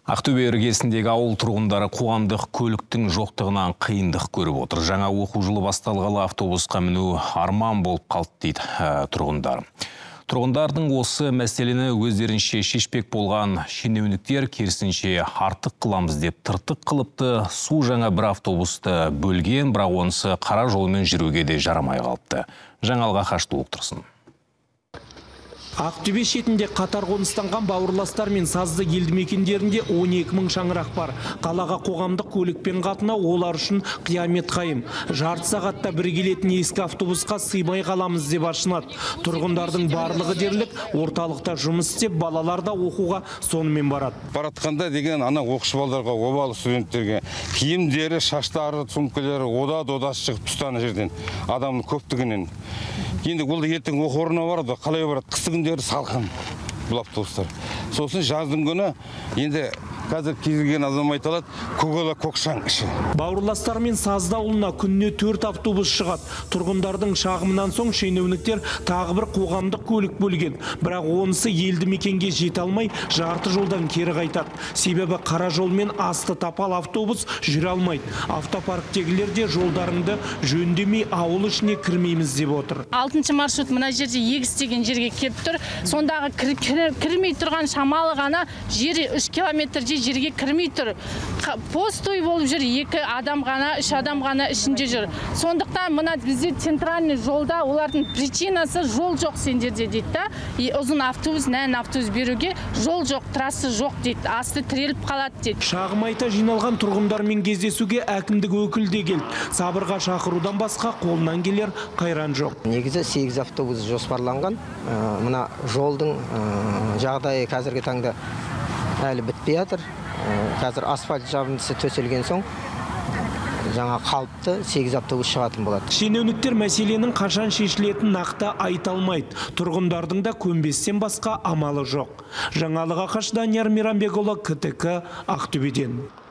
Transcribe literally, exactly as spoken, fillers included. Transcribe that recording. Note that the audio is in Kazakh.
Ақтөбе іргесіндегі ауыл тұрғындары қоғамдық көліктің жоқтығынан қиындық көріп отыр. Жаңа оқу жылы басталғалы автобусқа міну арман болып қалды дейді тұрғындар. Тұрғындардың осы мәселені өздерінше шешпек болған шенеуніктер керісінше артық қыламыз деп тыртық қылыпты. Су жаңа бір автобусты бөлген, бірақ онысы қара жолмен жүруге де жарамай қалыпты. Жаңалға қашты отырсын. Ақтөбе шетінде қатар қоныстанған бауырластар мен сазды елді мекендерінде он екі мың шаңырақ бар. Қалаға қоғамдық көлікпен қатынау олар үшін қиямет қайым. Жарты сағатта бір келетін ескі автобусқа сыймай қаламыз деп ашынады. Тұрғындардың барлығы дерлік орталықта жұмыс істеп, балалар да оқуға сонымен барады. Баратқанда деген ана оқушы балаларға, обалы студенттерге киімдері, шаштары, сумкалары ода-додасы шығып тұстаны жерден адамның көптігінен. Енді ол да ертең оқу орнына барады, қалай барады? Қыстың күндері салқын бұл автобустар. Сосын жаздың күні енді қазір кезілген адам айта алады, көкала көкшаң іші. Бауырластар мен Сазды ауылына күніне төрт автобус шығады. Тұрғындардың шағымынан соң шенеуніктер тағы бір қоғамдық көлік бөлген. Бірақ онысы елді мекенге жете алмай, жарты жолдан кері қайтады. Себебі қара жолмен асты тапал автобус жүре алмайды. Автопарктегілер де жолдарыңды жөндемей ауыл ішіне кірмейміз деп отыр. алтыншы маршрут мына жерде егіс деген жерге келіп тұр. Сондағы кірмей тұрған шамалы ғана жері үш километр жерге кірмей тұр. Постой болып жүр, екі адам ғана, үш адам ғана ішінде жүр. Сондықтан мына бізде центральный жолда олардың причинасы жол жоқ сендерде дейді да. Ұзын автобус, нән автобус беруге жол жоқ, трасса жоқ дейді. Асты тіреліп қалады дейді. Шағым айта жиналған тұрғындармен кездесуге әкімдік өкілі де келді. Сабырға шақырудан басқа қолынан келер қайран жоқ. Негізі сегіз автобус жоспарланған. Мына жолдың жағдайы қазіргі таңда әлі бітпей жатыр. Қазір асфальт жабындысы төселген соң жаңа қалыпты сегіз автобус шығатын болады. Шенеуніктер мәселенің қашан шешілетін нақты айта алмайды. Тұрғындардың да көнбестен басқа амалы жоқ. Жаңалық Ақаш, Данияр Мейрамбекұлы, КТК, Ақтөбеден.